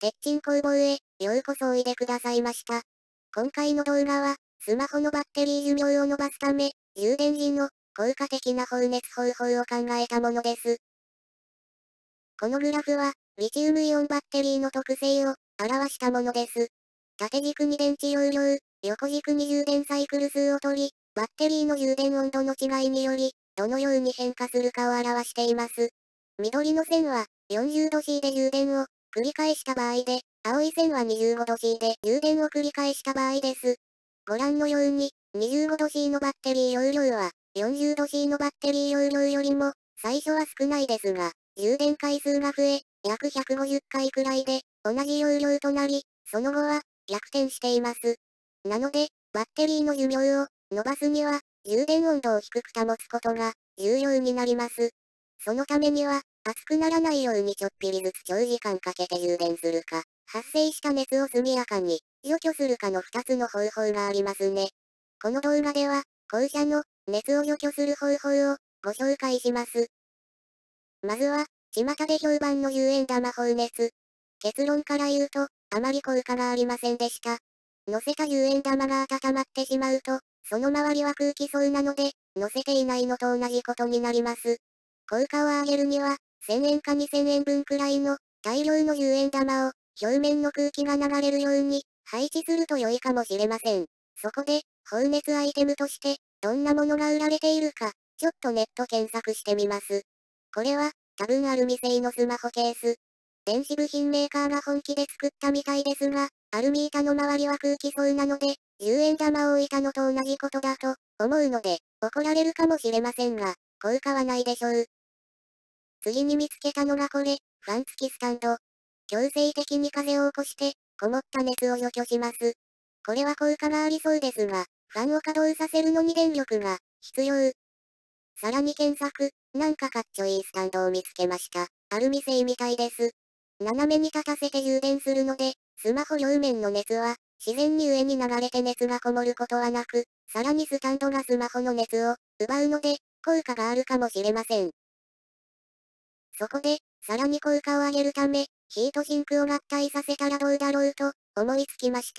鉄筋工房へ、ようこそおいでくださいました。今回の動画は、スマホのバッテリー寿命を伸ばすため、充電時の効果的な放熱方法を考えたものです。このグラフは、リチウムイオンバッテリーの特性を表したものです。縦軸に電池容量、横軸に充電サイクル数を取り、バッテリーの充電温度の違いにより、どのように変化するかを表しています。緑の線は、40°C で充電を繰り返した場合で、青い線は 25°C で充電を繰り返した場合です。ご覧のように、25°C のバッテリー容量は、40°C のバッテリー容量よりも、最初は少ないですが、充電回数が増え、約150回くらいで、同じ容量となり、その後は、逆転しています。なので、バッテリーの寿命を伸ばすには、充電温度を低く保つことが重要になります。そのためには、熱くならないようにちょっぴりずつ長時間かけて充電するか、発生した熱を速やかに除去するかの2つの方法がありますね。この動画では、後者の熱を除去する方法をご紹介します。まずは、巷で評判の10円玉放熱。結論から言うと、あまり効果がありませんでした。乗せた10円玉が温まってしまうと、その周りは空気層なので、乗せていないのと同じことになります。効果を上げるには、1000円か2000円分くらいの大量の10円玉を表面の空気が流れるように配置すると良いかもしれません。そこで、放熱アイテムとして、どんなものが売られているか、ちょっとネット検索してみます。これは、多分アルミ製のスマホケース。電子部品メーカーが本気で作ったみたいですが、アルミ板の周りは空気層なので、10円玉を置いたのと同じことだと思うので、怒られるかもしれませんが、効果はないでしょう。次に見つけたのがこれ、ファン付きスタンド。強制的に風を起こして、こもった熱を除去します。これは効果がありそうですが、ファンを稼働させるのに電力が必要。さらに検索、なんかかっちょいいスタンドを見つけました。アルミ製みたいです。斜めに立たせて充電するので、スマホ両面の熱は、自然に上に流れて熱がこもることはなく、さらにスタンドがスマホの熱を奪うので、効果があるかもしれません。そこで、さらに効果を上げるため、ヒートシンクを合体させたらどうだろうと、思いつきました。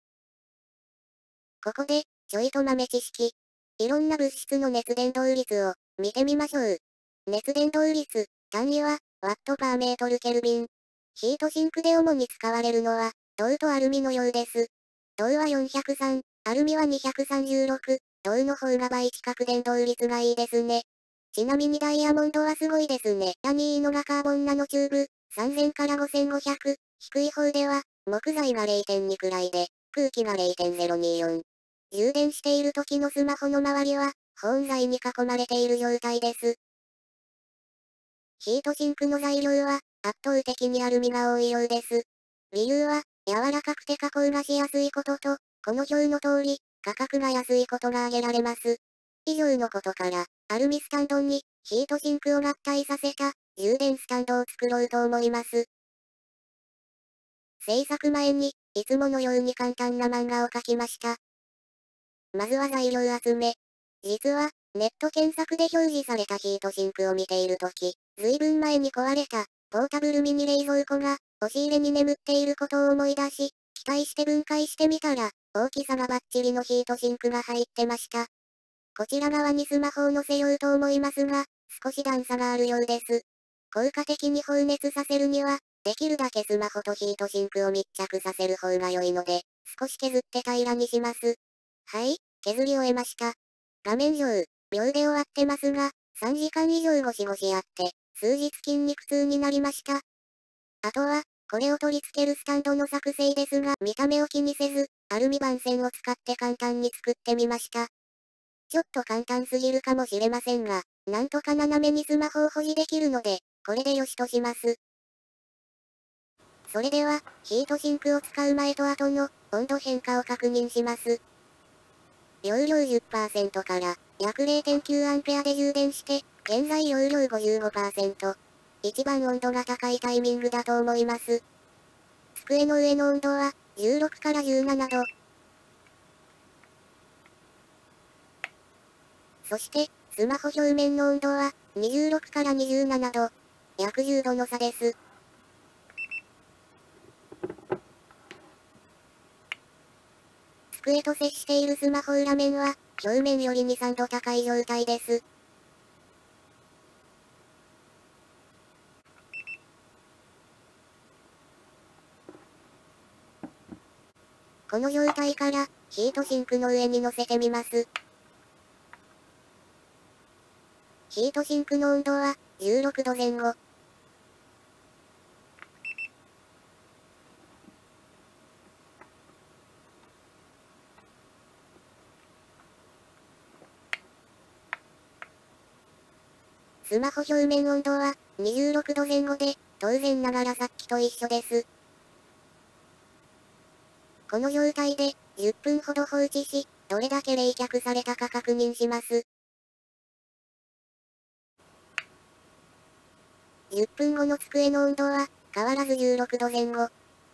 ここで、ちょいと豆知識。いろんな物質の熱伝導率を見てみましょう。熱伝導率、単位は、ワットパーメートルケルビン。ヒートシンクで主に使われるのは、銅とアルミのようです。銅は403、アルミは236、銅の方が倍近く伝導率がいいですね。ちなみにダイヤモンドはすごいですね。ヤニーのがカーボンナノチューブ、3000から5500、低い方では、木材が0.2くらいで、空気が0.024。充電している時のスマホの周りは、保温材に囲まれている状態です。ヒートシンクの材料は、圧倒的にアルミが多いようです。理由は、柔らかくて加工がしやすいことと、この表の通り、価格が安いことが挙げられます。以上のことから、アルミスタンドに、ヒートシンクを合体させた、充電スタンドを作ろうと思います。制作前に、いつものように簡単な漫画を描きました。まずは材料集め。実は、ネット検索で表示されたヒートシンクを見ているとき、ずいぶん前に壊れた、ポータブルミニ冷蔵庫が、押し入れに眠っていることを思い出し、期待して分解してみたら、大きさがバッチリのヒートシンクが入ってました。こちら側にスマホを載せようと思いますが、少し段差があるようです。効果的に放熱させるには、できるだけスマホとヒートシンクを密着させる方が良いので、少し削って平らにします。はい、削り終えました。画面上、秒で終わってますが、3時間以上ゴシゴシやって、数日筋肉痛になりました。あとは、これを取り付けるスタンドの作成ですが、見た目を気にせず、アルミ板線を使って簡単に作ってみました。ちょっと簡単すぎるかもしれませんが、なんとか斜めにスマホを保持できるので、これでよしとします。それでは、ヒートシンクを使う前と後の温度変化を確認します。容量10%から約 0.9A で充電して、現在容量55%。一番温度が高いタイミングだと思います。机の上の温度は16から17度。そして、スマホ表面の温度は26から27度。約10度の差です。 机と接しているスマホ裏面は、表面より2、3度高い状態です。この状態から、ヒートシンクの上に乗せてみます。ヒートシンクの温度は、16度前後。スマホ表面温度は、26度前後で、当然ながらさっきと一緒です。この状態で、10分ほど放置し、どれだけ冷却されたか確認します。10分後の机の温度は、変わらず16度前後。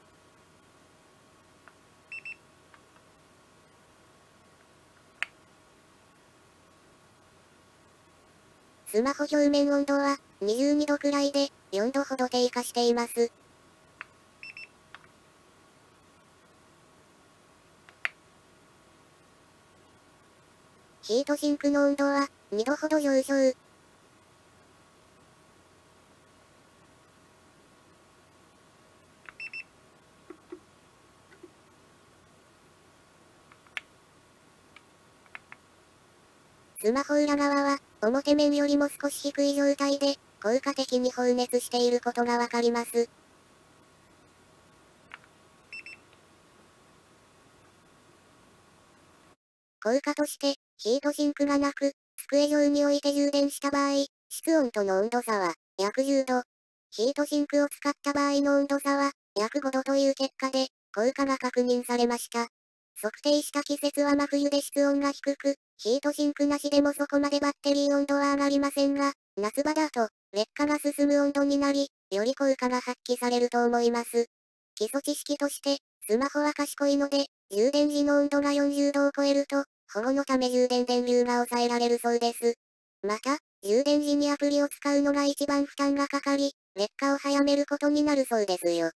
スマホ表面温度は、22度くらいで、4度ほど低下しています。ヒートシンクの温度は、2度ほど上昇。スマホ裏側は、表面よりも少し低い状態で、効果的に放熱していることがわかります。効果として、ヒートシンクがなく、机上に置いて充電した場合、室温との温度差は、約10度。ヒートシンクを使った場合の温度差は、約5度という結果で、効果が確認されました。測定した季節は真冬で室温が低く、ヒートシンクなしでもそこまでバッテリー温度は上がりませんが、夏場だと、劣化が進む温度になり、より効果が発揮されると思います。基礎知識として、スマホは賢いので、充電時の温度が40度を超えると、保護のため充電電流が抑えられるそうです。また、充電時にアプリを使うのが一番負担がかかり、劣化を早めることになるそうですよ。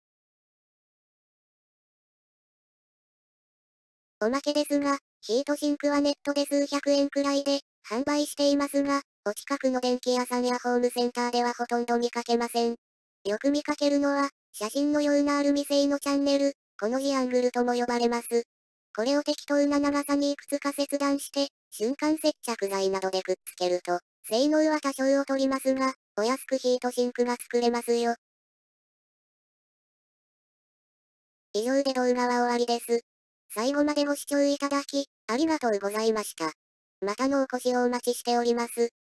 おまけですが、ヒートシンクはネットで数百円くらいで販売していますが、お近くの電気屋さんやホームセンターではほとんど見かけません。よく見かけるのは、写真のようなアルミ製のチャンネル、この字アングルとも呼ばれます。これを適当な長さにいくつか切断して、瞬間接着剤などでくっつけると、性能は多少劣りますが、お安くヒートシンクが作れますよ。以上で動画は終わりです。最後までご視聴いただき、ありがとうございました。またのお越しをお待ちしております。